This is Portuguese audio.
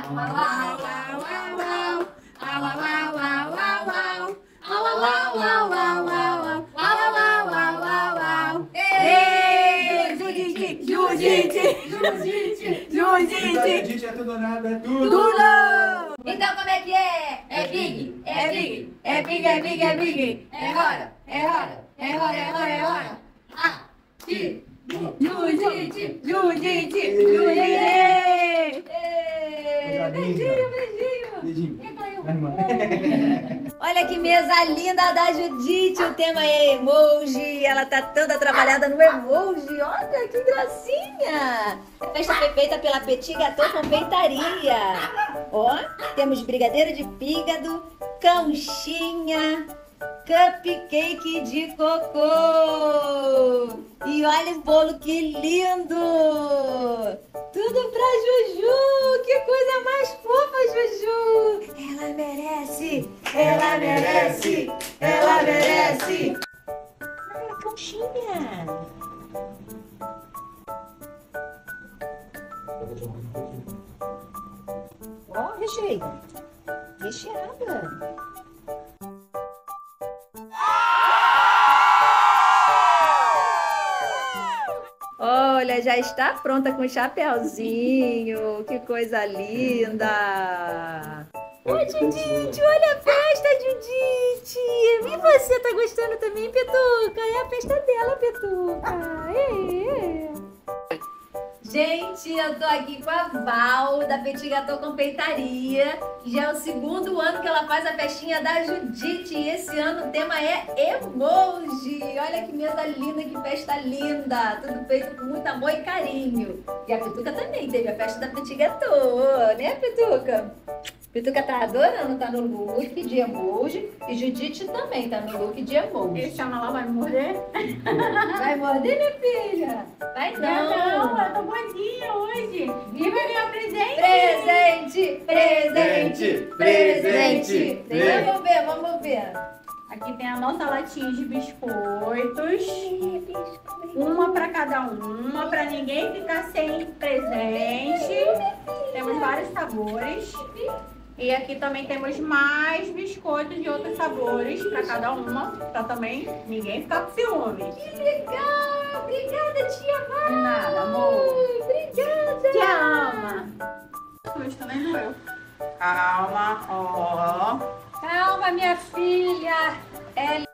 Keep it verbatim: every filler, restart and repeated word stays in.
Judite! Judite! Judite! Judite! É tudo ou nada, é tudo! Tudo! Então como é que é? É big, É big, é big, é big, é big! É hora, é hora, é hora, é hora, é hora! Ah, ti, Judite! Judite! Judite! Beijinho, beijinho! Beijinho. Vai, irmã. olha que mesa linda da Judite, o tema é emoji, ela tá toda trabalhada no emoji, olha que gracinha! A festa foi feita pela Petit Gâteau Confeitaria. Ó, temos brigadeiro de fígado, conchinha, cupcake de cocô. E olha o bolo, que lindo! Tudo pra Juju! Que coisa mais fofa, Juju! Ela merece! Ela merece! Ela merece! Olha a conchinha! Ó, recheio! Recheada! Olha, já está pronta com o chapéuzinho. Que coisa linda. Oi, Judite, olha a festa, Judite. E você tá gostando também, Pituca? É a festa dela, Pituca. É, é. Gente, eu tô aqui com a Val, da Petit Gâteau Confeitaria. Já é o segundo ano que ela faz a festinha da Judite. E esse ano o tema é emoji. Olha que mesa linda, que festa linda. Tudo feito com muito amor e carinho. E a Pituca também teve a festa da Petit Gâteau, né, Pituca? Pituca tá adorando, tá no look de emoji. E Judite também tá no look de emoji. Ele chama lá, vai morrer? Vai morder, minha filha? Vai não. Não, eu tô boazinha hoje. Viva meu presente! Presente, presente, presente. Presente. Vamos ver, vamos ver. Aqui tem a nossa latinha de biscoitos. Uma para cada uma, para ninguém ficar sem presente. Temos vários sabores. E aqui também temos mais biscoitos de outros sabores para cada uma, para também ninguém ficar com ciúme. Que legal! Obrigada, tia Val! De nada, amor. Obrigada! Te ama! Mas também doeu. Calma, ó. Calma, minha filha! É